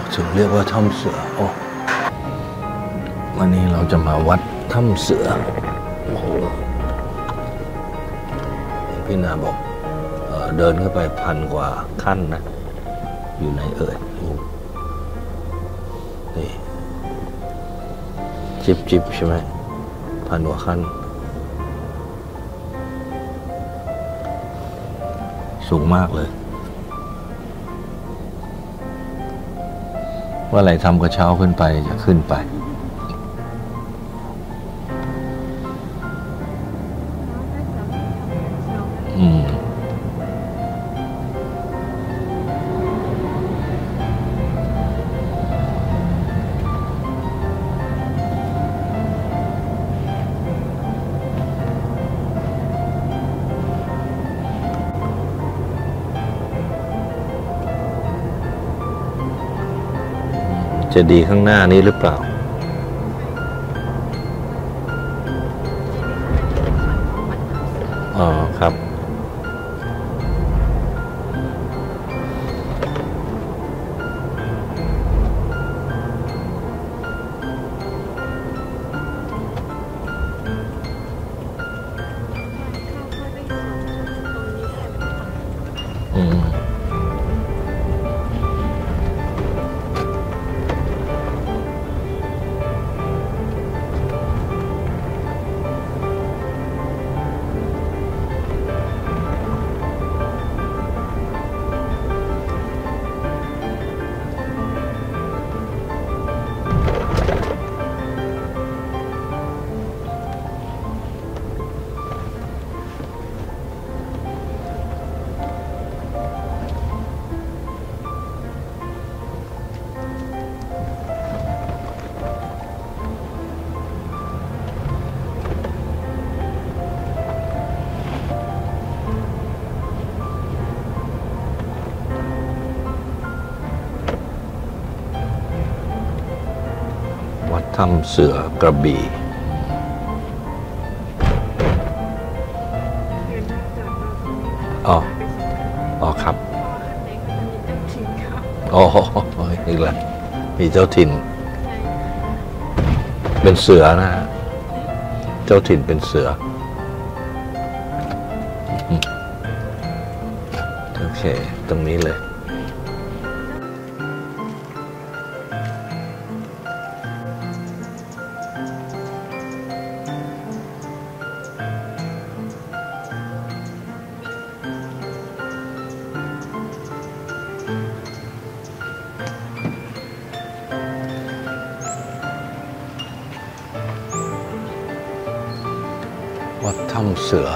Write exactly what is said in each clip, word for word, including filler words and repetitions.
ถึงเรียกว่าถ้ำเสือโอ้วันนี้เราจะมาวัดถ้ำเสือโอ้โหพี่นาบอกเอ่อเดินเข้าไปพันกว่าขั้นนะอยู่ในเอ่ยนี่จิบจิบใช่ไหมพันกว่าขั้นสูงมากเลยว่าอะไรทำกระเช้าขึ้นไปจะขึ้นไปอืมจะดีข้างหน้านี้หรือเปล่าอ๋อครับอืมวัดถ้ำเสือกระบี่อ๋ออ๋อครับอ๋ออีกแล้วมีเจ้าถิ่นเป็นเสือนะฮะเจ้าถิ่นเป็นเสือโอเคตรงนี้เลยวัดถ้ำเสือ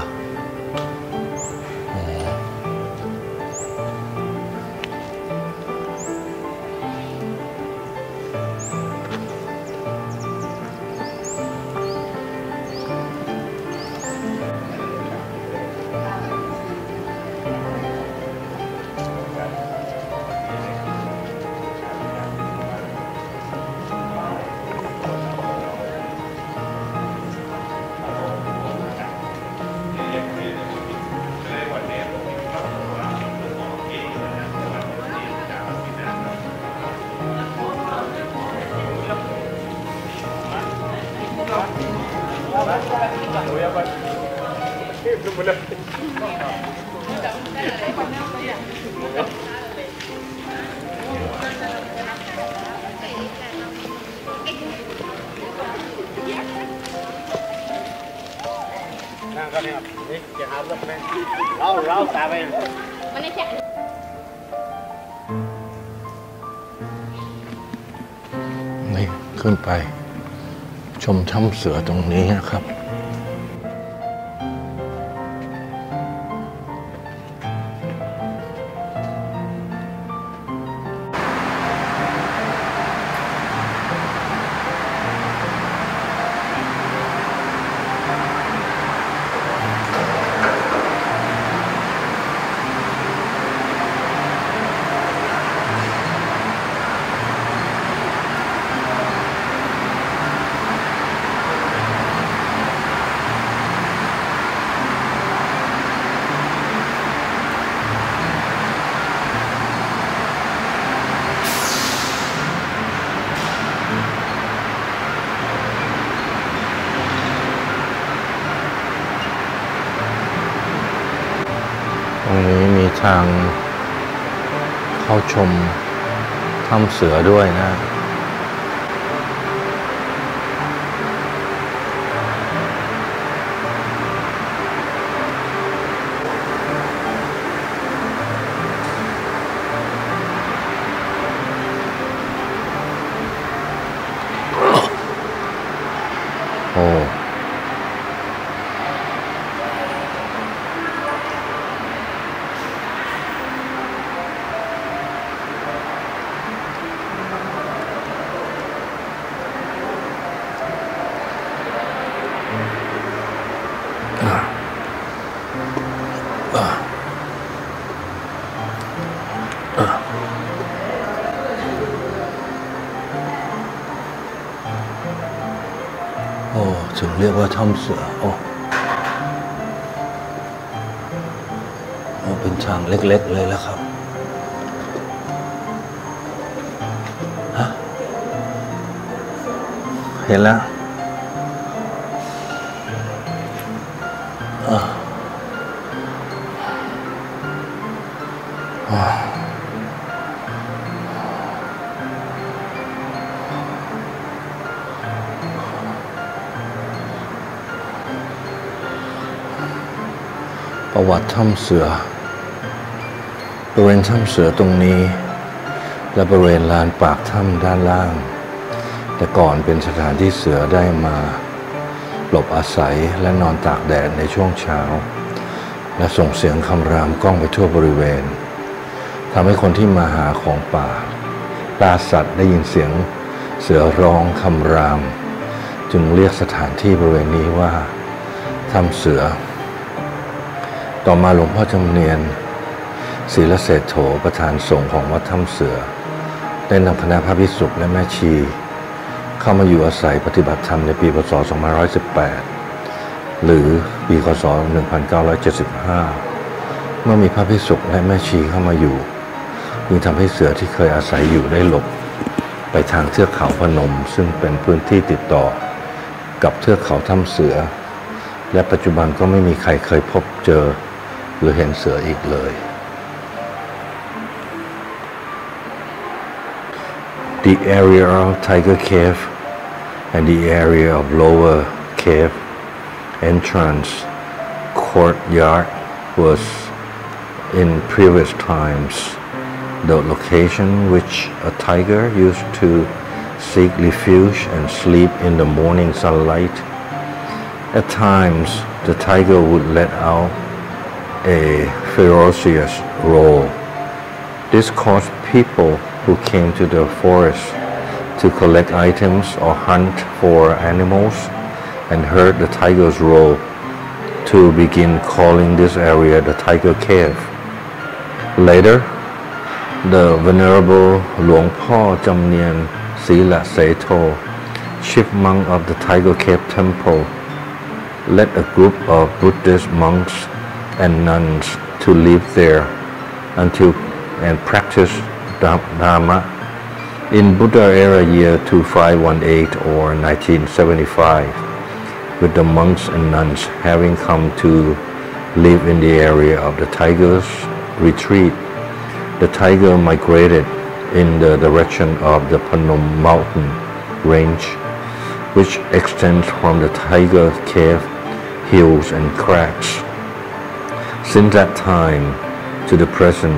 เราเราตาไปมันไม่ใช่นี่ขึ้นไปชมถ้ำเสือตรงนี้นะครับชมถ้ำเสือด้วยนะ โอ้โอ้ถึงเรียกว่าถ้ำเสือโอ้โอ้เป็นทางเล็กๆเลยแล้วครับฮะเห็นแล้วอ่าอ่าประวัติถ้ำเสือบริเวณถ้ำเสือตรงนี้และบริเวณลานปากถ้ำด้านล่างแต่ก่อนเป็นสถานที่เสือได้มาหลบอาศัยและนอนตากแดดในช่วงเช้าและส่งเสียงคำรามก้องไปทั่วบริเวณทำให้คนที่มาหาของป่าล่าสัตว์ได้ยินเสียงเสือร้องคำรามจึงเรียกสถานที่บริเวณนี้ว่าถ้ำเสือต่อมาหลวงพ่อจำเนียนศีลเศรษโธประธานสงฆ์ของวัดถ้ำเสือได้นำคณะพระภิกษุและแม่ชีเข้ามาอยู่อาศัยปฏิบัติธรรมในปีพ.ศ. สองพันห้าร้อยสิบแปดหรือปีค.ศ. หนึ่งพันเก้าร้อยเจ็ดสิบห้าเมื่อมีพระภิกษุและแม่ชีเข้ามาอยู่ยิ่งทำให้เสือที่เคยอาศัยอยู่ได้หลบไปทางเทือกเขาพนมซึ่งเป็นพื้นที่ติดต่อกับเทือกเขาถ้ำเสือและปัจจุบันก็ไม่มีใครเคยพบเจอหรือเห็นเสืออีกเลย The area of Tiger Cave and the area of Lower Cave entrance courtyard was in previous times the location which a tiger used to seek refuge and sleep in the morning sunlight. At times, the tiger would let out a ferocious roar. This caused people who came to the forest to collect items or hunt for animals and heard the tiger's roar to begin calling this area the Tiger Cave. Later, the Venerable Luang Po Jamnien Sila Seto, chief monk of the Tiger Cave Temple, led a group of Buddhist monks and nuns to live there until and practice Dharma in Buddha era year two five one eight or nineteen seventy-five, with the monks and nuns having come to live in the area of the tiger's retreat. The tiger migrated in the direction of the Panom mountain range, which extends from the Tiger Cave hills and cracks. Since that time to the present,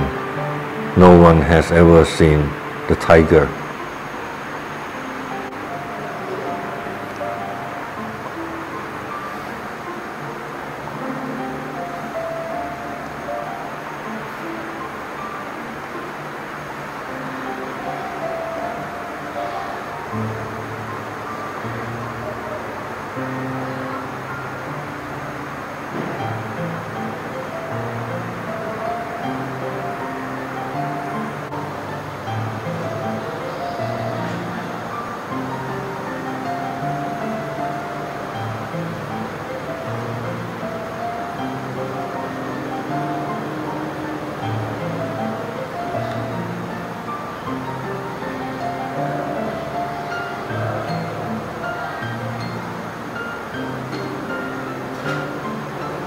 no one has ever seen the tiger.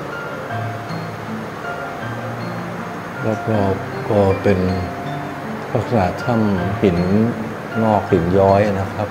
รอบๆก็เป็นลักษณะถ้ำหินงอกหินย้อยนะครับ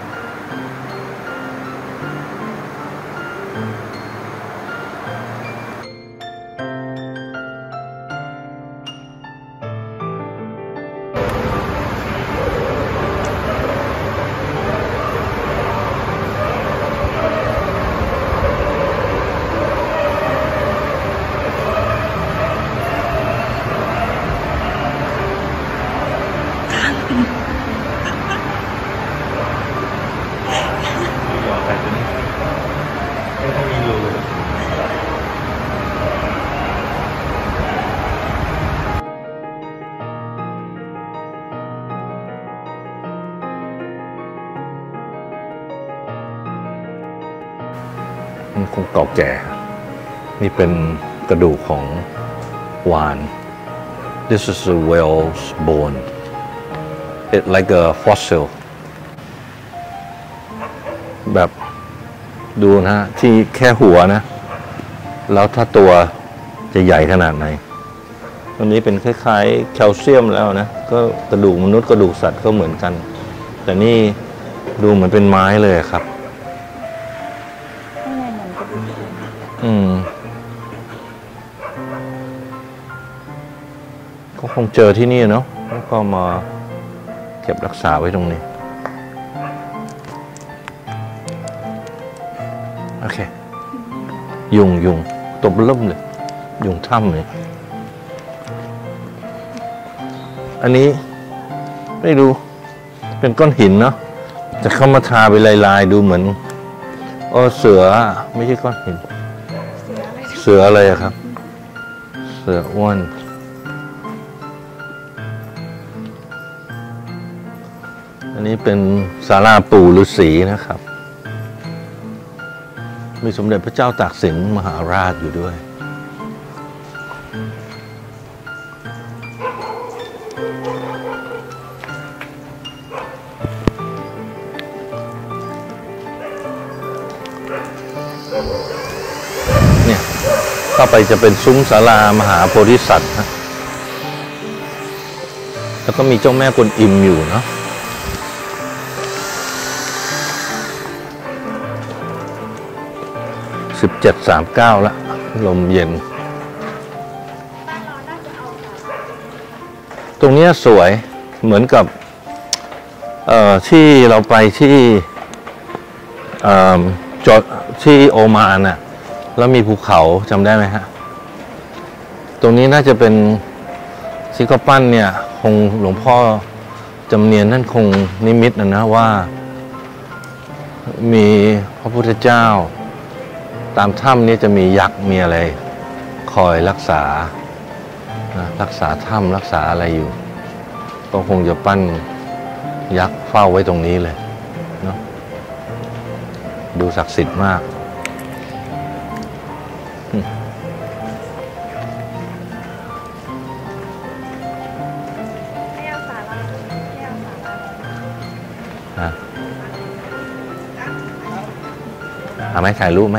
มันคงเก่าแก่นี่เป็นกระดูกของวาน This is a whale's bone It's like a fossil แบบดูนะที่แค่หัวนะแล้วถ้าตัวจะใหญ่ขนาดไหนอันนี้เป็นคล้ายๆแคลเซียมแล้วนะก็กระดูกมนุษย์กระดูกสัตว์ก็เหมือนกันแต่นี่ดูเหมือนเป็นไม้เลยครับอืมก็คงเจอที่นี่เนาะแล้วก็มาเก็บรักษาไว้ตรงนี้โอเคยุงยุงตบล่มเลยยุงถ้ำเลยอันนี้ไม่รู้เป็นก้อนหินเนาะแต่เข้ามาทาไปลายๆดูเหมือนโอ้เสือไม่ใช่ก้อนหินเสืออะไรครับ เสืออ้วนอันนี้เป็นศาลาปู่ฤาษีนะครับมีสมเด็จพระเจ้าตากสินมหาราชอยู่ด้วยเนี่ยเข้าไปจะเป็นซุ้มศาลามหาโพธิสัตว์นะแล้วก็มีเจ้าแม่กวนอิมอยู่เนาะสิบเจ็ดสามเก้าละลมเย็นตรงนี้สวยเหมือนกับเอ่อที่เราไปที่เอ่อจอดที่โอมานน่ะแล้วมีภูเขาจำได้ไหมฮะตรงนี้น่าจะเป็นที่เขาปั้นเนี่ยคงหลวงพ่อจำเนียนท่านคงนิมิตนะนะว่ามีพระพุทธเจ้าตามถ้ำนี้จะมียักษ์มีอะไรคอยรักษานะรักษาถ้ำรักษาอะไรอยู่ก็คงจะปั้นยักษ์เฝ้าไว้ตรงนี้เลยเนาะดูศักดิ์สิทธิ์มากหาไหมถ่ายรูปไหม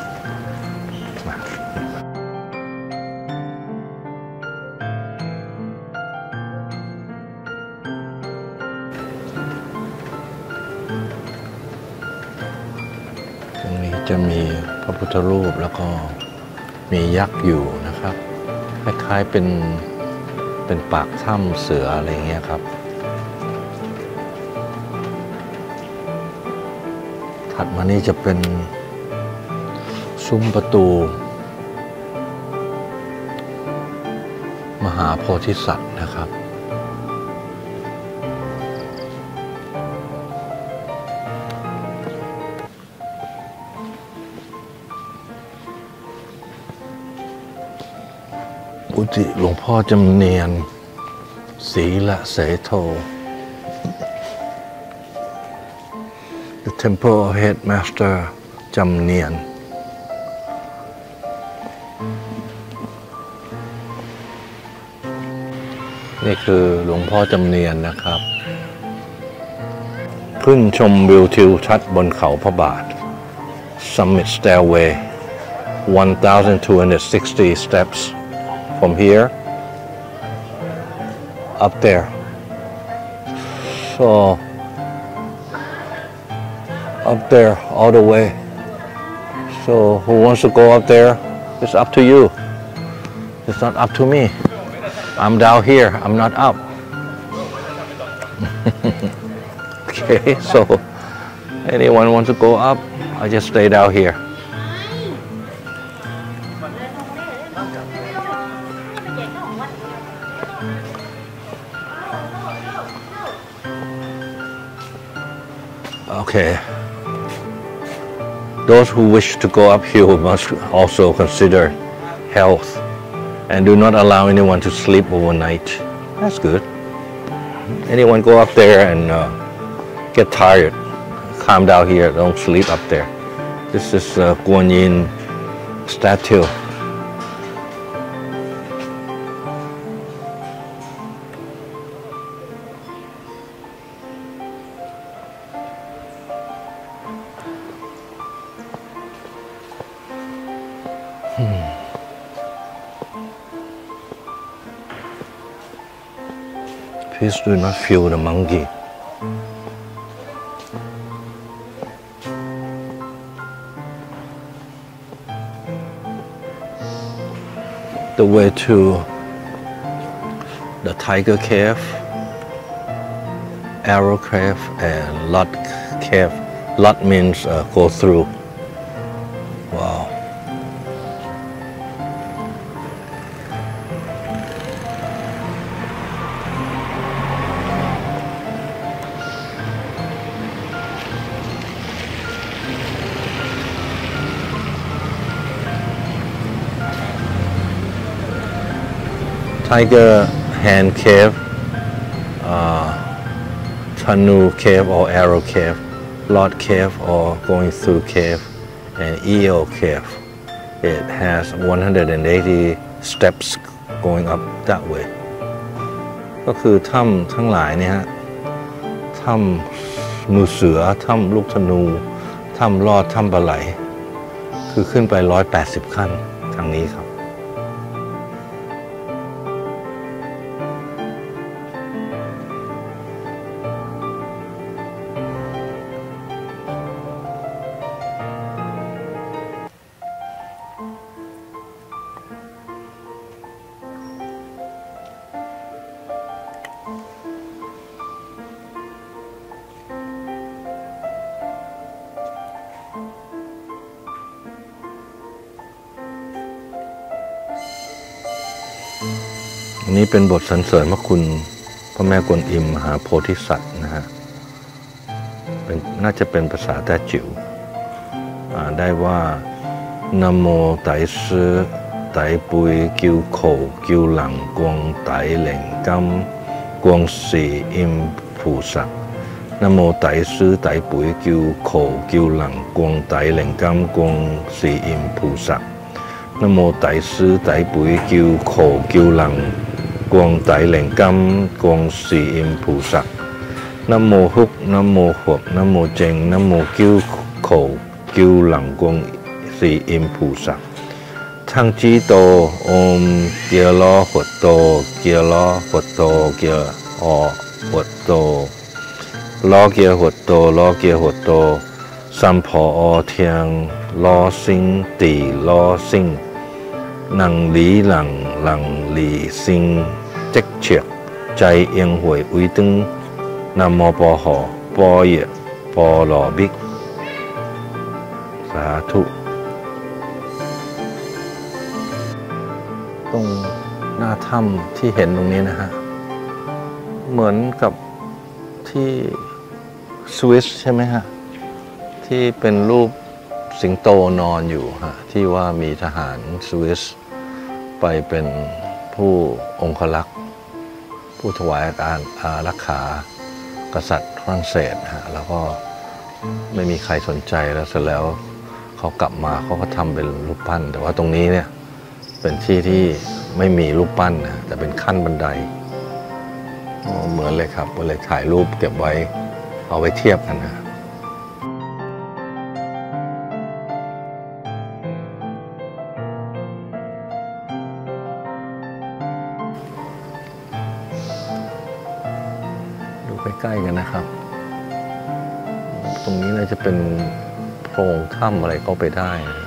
ตรงนี้จะมีพระพุทธรูปแล้วก็มียักษ์อยู่นะครับคล้ายๆเป็นเป็นปากถ้ำเสืออะไรเงี้ยครับถัดมานี่จะเป็นซุ้มประตูมหาโพธิสัตว์นะครับกุฏิหลวงพ่อจำเนียนศรีละเสโทThe Temple Headmaster จำเนียนนี่คือหลวงพ่อจำเนียนนะครับขึ้นชมวิวทิวทัศน์บนเขาพระบาท Summit Stairway one thousand two hundred sixty steps from here up there So up there all the way. So who wants to go up there? It's up to you. It's not up to me. I'm down here. I'm not up. Okay, so anyone wants to go up, I just stay down here. Okay. Those who wish to go uphill must also consider health and do not allow anyone to sleep overnight. That's good. Anyone go up there and uh, get tired, calm down here, don't sleep up there. This is uh, Guan Yin statue. Please do not feel the monkey. The way to the Tiger Cave, Arrow Cave, and Lot Cave. Lot means uh, go through. Wow. Tiger Hand Cave, uh, Canoe Cave or Arrow Cave, Lot Cave or Going Through Cave, and Eel Cave. It has one hundred eighty steps going up that way. ก็คือถ้ำทั้งหลายเนี่ยฮะถ้ำมือเสือถ้ำลูกธนูถ้ำลอดถ้ำปลาไหลคือขึ้นไปหนึ่งร้อยแปดสิบขั้นทางนี้ครับอันนี้เป็นบทสรรเสริญพระคุณพระแม่กวนอิมมหาโพธิสัตว์นะฮะเป็นน่าจะเป็นภาษาแต้จิ๋วอ่านได้ว่านะโมไตซื้อไตปุยกิวโขกิวหลังกวงไตเหล่งกัมกวงสีอิมผูสักนะโมไตซื้อไตปุยกิวโขกิวหลังกวงไตเหล่งกัมกวงสีอิมผูสักนะโมไตซื้อไตปุยกิวโขกิวหลังกวงไตเหล่งกัมกวงสีอิมผูสักนะโมฮุกนะโมหวบนะโมเจงนะโมกิวโขกิวหลังกวงสีอิมผูสักทั้งจีโตอมเกียร์ล้อหดโตเกียร์ล้อหดโตเกียร์อหดโตล้อเกียร์หดโตล้อเกียร์หดโตสัมพออเทียงล้อซิงตีล้อซิงหนังหลีหลังหลังหลีซิงเจ๊กเฉียกใจเอียงหวยอุ้ยตึงนามอปอหอปอเยปอหลอบิ๊กสาธุตรงหน้าถ้ำที่เห็นตรงนี้นะฮะเหมือนกับที่สวิสใช่ไหมฮะที่เป็นรูปสิงโตนอนอยู่ฮะที่ว่ามีทหารสวิสไปเป็นผู้องครักษ์ผู้ถวายการอารักขากษัตริย์ฝรั่งเศสฮะแล้วก็ไม่มีใครสนใจแล้วเสร็จแล้วเขากลับมาเขาก็ทำเป็นรูปปั้นแต่ว่าตรงนี้เนี่ยเป็นที่ที่ไม่มีรูปปั้นนะแต่เป็นขั้นบันไดเหมือนเลยครับก็เลยถ่ายรูปเก็บไว้เอาไว้เทียบกันนะดูใใกล้ๆกันนะครับตรงนี้น่าจะเป็นโพรงถ้ำอะไรเข้าไปได้นะ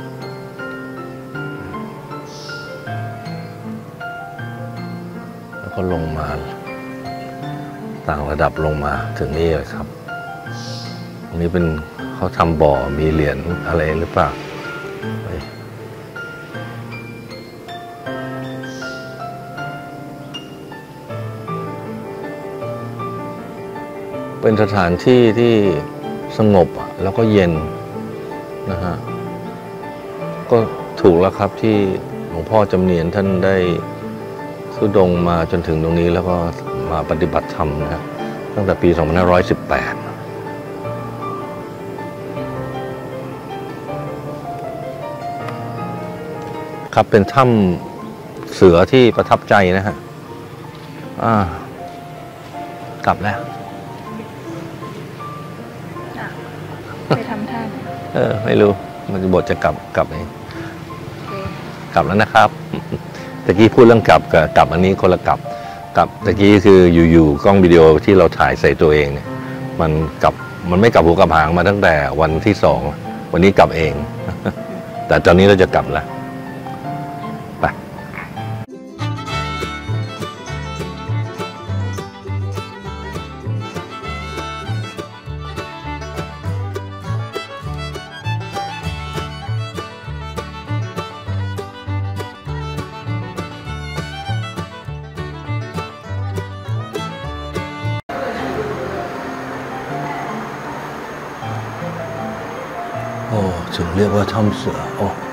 แล้วก็ลงมาต่างระดับลงมาถึงนี่เลยครับตรงนี้เป็นเขาทำบ่อมีเหรียญอะไรหรือเปล่าเป็นสถานที่ที่สงบแล้วก็เย็นนะฮะก็ถูกแล้วครับที่หลวงพ่อจำเนียนท่านได้ทุดงมาจนถึงตรงนี้แล้วก็มาปฏิบัติธรรมนะฮะตั้งแต่ปีสองพันห้าร้อยสิบแปดครับเป็นถ้ำเสือที่ประทับใจนะฮะอ่ากลับแล้วไปทำท่าเออไม่รู้มันจะบทจะกลับกลับเองกลับแล้วนะครับตะกี้พูดเรื่องกลับกับกลับอันนี้คนละกลับกลับตะกี้คืออยู่ๆกล้องวิดีโอที่เราถ่ายใส่ตัวเองเนี่ยมันกลับมันไม่กลับหัวกลับหางมาตั้งแต่วันที่สองวันนี้กลับเองแต่ตอนนี้เราจะกลับแล้วไปโอ้ถึงเรียกว่าถ้ำเสือโอ้